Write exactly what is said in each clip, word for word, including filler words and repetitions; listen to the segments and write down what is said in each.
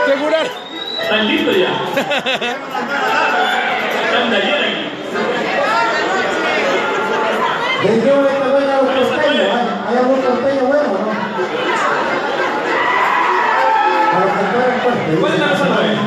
Segurar. ¿Están listos ya? ¿Están de ayer aquí? Yo esta buena los costeños, ¿hay algún costeño bueno, no? A los cantores fuertes. ¿Cuál es la cosa nueve?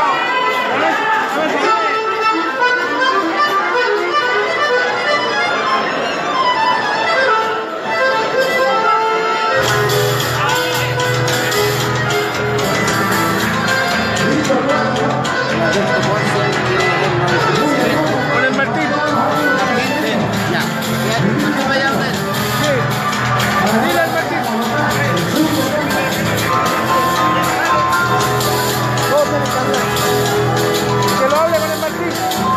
Con el Martín. Ya. ¿Qué vaya a hacer? Dile al Martín. Que lo hable con el Martín.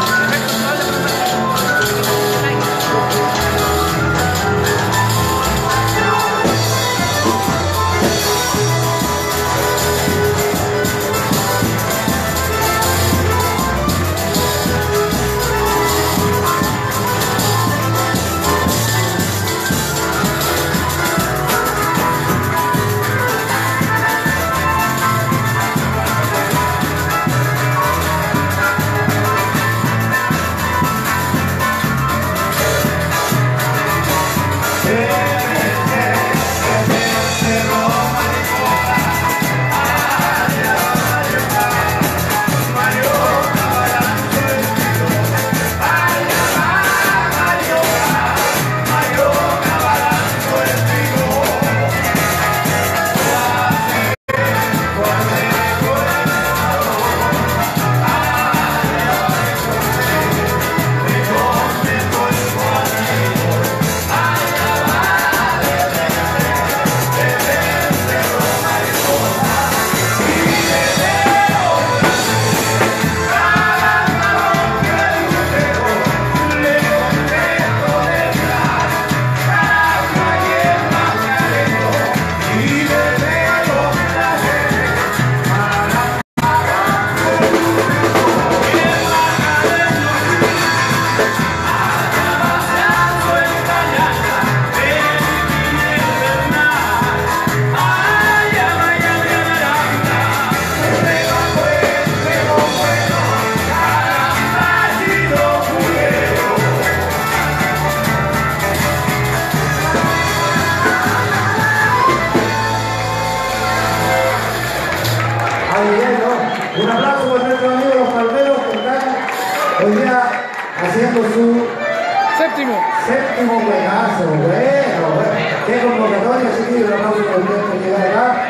Un aplauso por nuestros amigos los palmeros que están hoy día haciendo su Séptimo. séptimo juegazo. Bueno, bueno. Qué convocatoria, así que un aplauso por ustedes por llegar acá.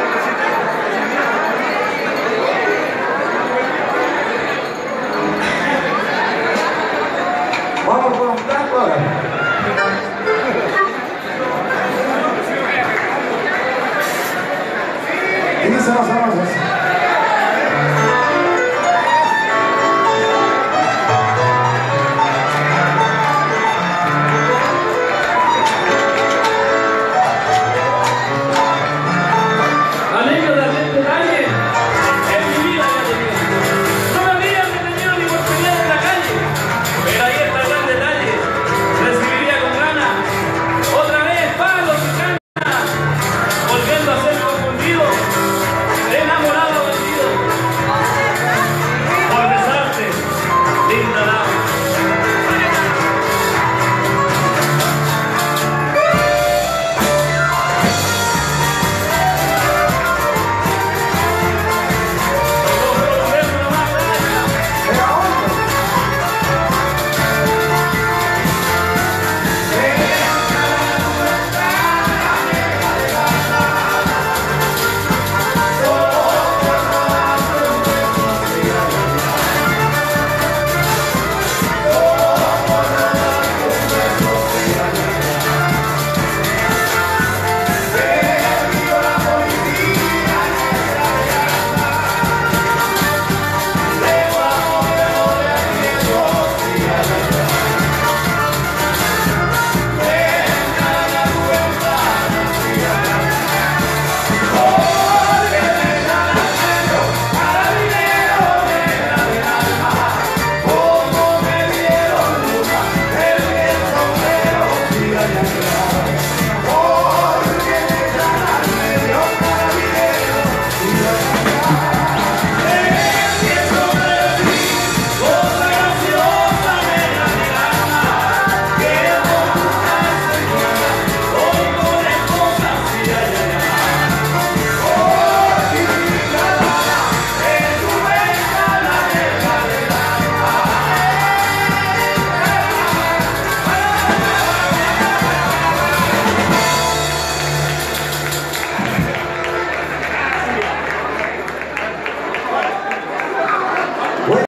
Vamos con un blanco ahora. Y dice más o menos así.